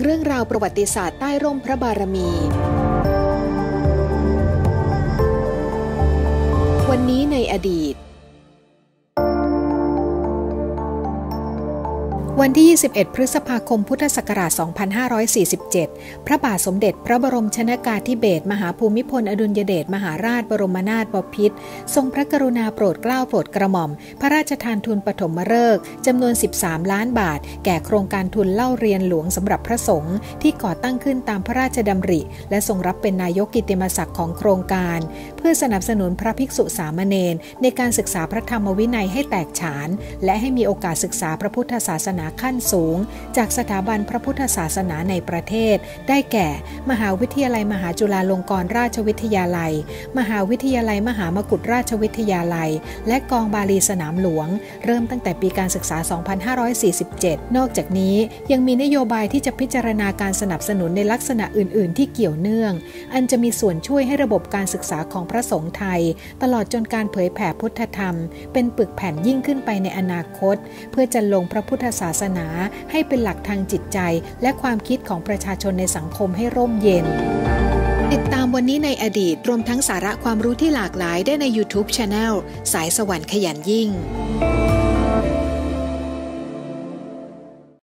รื่องราวประวัติศาสตร์ใต้ร่มพระบารมี วันนี้ในอดีตวันที่ 21 พฤษภาคม พุทธศักราช 2547 พระบาทสมเด็จพระบรมชนกาธิเบศรมหาภูมิพลอดุลยเดชมหาราชบรมนาถบพิตรทรงพระกรุณาโปรดเกล้าโปรดกระหม่อมพระราชทานทุนปฐมฤกษ์จำนวน 13 ล้านบาทแก่โครงการทุนเล่าเรียนหลวงสำหรับพระสงฆ์ที่ก่อตั้งขึ้นตามพระราชดำริและทรงรับเป็นนายกกิตติมศักดิ์ของโครงการเพื่อสนับสนุนพระภิกษุสามเณรในการศึกษาพระธรรมวินัยให้แตกฉานและให้มีโอกาสศึกษาพระพุทธศาสนาขั้นสูงจากสถาบันพระพุทธศาสนาในประเทศได้แก่มหาวิทยาลัยมหาจุฬาลงกรณราชวิทยาลัยมหาวิทยาลัยมหามกุฏราชวิทยาลัยและกองบาลีสนามหลวงเริ่มตั้งแต่ปีการศึกษา 2547 นอกจากนี้ยังมีนโยบายที่จะพิจารณาการสนับสนุนในลักษณะอื่นๆที่เกี่ยวเนื่องอันจะมีส่วนช่วยให้ระบบการศึกษาของพระสงฆ์ไทยตลอดจนการเผยแผ่พุทธธรรมเป็นปึกแผ่นยิ่งขึ้นไปในอนาคตเพื่อจะลงพระพุทธศาสนาให้เป็นหลักทางจิตใจและความคิดของประชาชนในสังคมให้ร่มเย็นติดตามวันนี้ในอดีตรวมทั้งสาระความรู้ที่หลากหลายได้ใน YouTube Channel สายสวรรค์ขยันยิ่ง